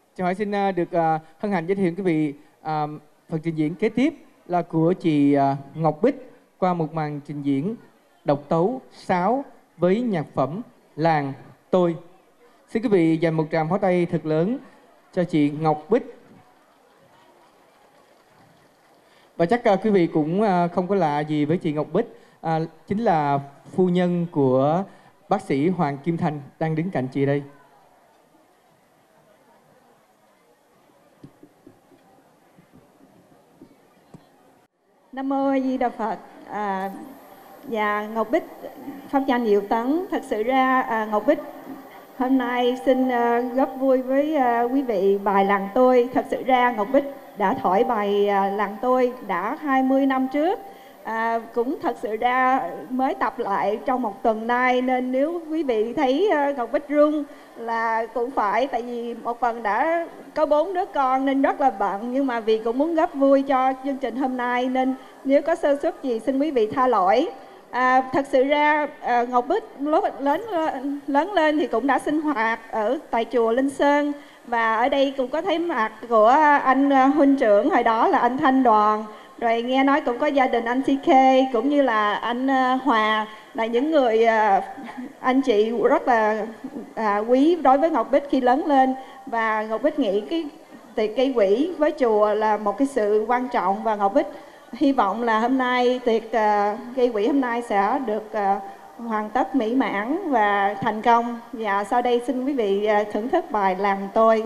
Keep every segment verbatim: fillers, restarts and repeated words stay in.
Chào hỏi xin à, được à, hân hạnh giới thiệu quý vị à, phần trình diễn kế tiếp là của chị à, Ngọc Bích qua một màn trình diễn độc tấu sáo với nhạc phẩm Làng Tôi. Xin quý vị dành một tràng pháo tay thật lớn cho chị Ngọc Bích. Và chắc à, quý vị cũng à, không có lạ gì với chị Ngọc Bích, à, chính là phu nhân của bác sĩ Hoàng Kim Thành đang đứng cạnh chị đây. Nam mô A Di Đà Phật. À, và Ngọc Bích pháp danh Diệu Tấn. Thật sự ra à, Ngọc Bích hôm nay xin uh, góp vui với uh, quý vị bài Làng Tôi. Thật sự ra Ngọc Bích đã thổi bài uh, Làng Tôi đã hai mươi năm trước. À, cũng thật sự ra mới tập lại trong một tuần nay, nên nếu quý vị thấy uh, Ngọc Bích run là cũng phải, tại vì một phần đã có bốn đứa con nên rất là bận, nhưng mà vì cũng muốn góp vui cho chương trình hôm nay nên nếu có sơ suất gì xin quý vị tha lỗi. À, thật sự ra à, Ngọc Bích lúc lớn lớn lên thì cũng đã sinh hoạt ở tại chùa Linh Sơn, và ở đây cũng có thấy mặt của anh huynh trưởng hồi đó là anh Thanh Đoàn, rồi nghe nói cũng có gia đình anh tê ca cũng như là anh Hòa, là những người à, anh chị rất là à, quý đối với Ngọc Bích khi lớn lên. Và Ngọc Bích nghĩ cái tiệc gây quỹ với chùa là một cái sự quan trọng, và Ngọc Bích hy vọng là hôm nay tiệc uh, gây quỹ hôm nay sẽ được uh, hoàn tất mỹ mãn và thành công. Và sau đây xin quý vị uh, thưởng thức bài Làng Tôi.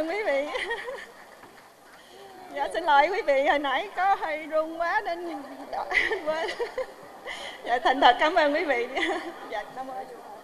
ơn quý vị. Dạ xin lỗi quý vị, hồi nãy có hơi run quá nên quên. Dạ thành thật cảm ơn quý vị. Dạ cảm ơn.